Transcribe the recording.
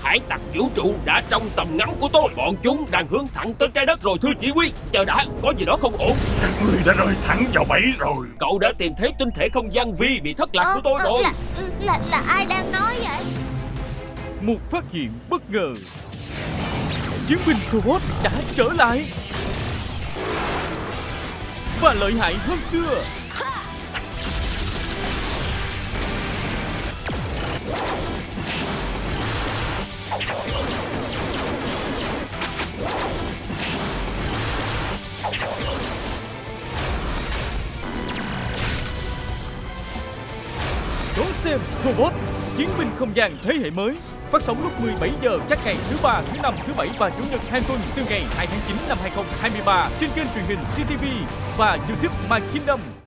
hải tặc vũ trụ đã trong tầm ngắm của tôi. Bọn chúng đang hướng thẳng tới trái đất rồi thưa chỉ huy. Chờ đã, có gì đó không ổn. Các ngươi đã rơi thẳng vào bẫy rồi. Cậu đã tìm thấy tinh thể không gian Vi bị thất lạc của tôi rồi. Là ai đang nói vậy? Một phát hiện bất ngờ. Chiến binh robot đã trở lại và lợi hại hơn xưa. Đón xem Robot Chiến binh không gian thế hệ mới, phát sóng lúc 17 giờ các ngày thứ ba, thứ năm, thứ bảy và chủ nhật hàng tuần từ ngày 2 tháng 9 năm 2023 trên kênh truyền hình CTV và YouTube My Kingdom.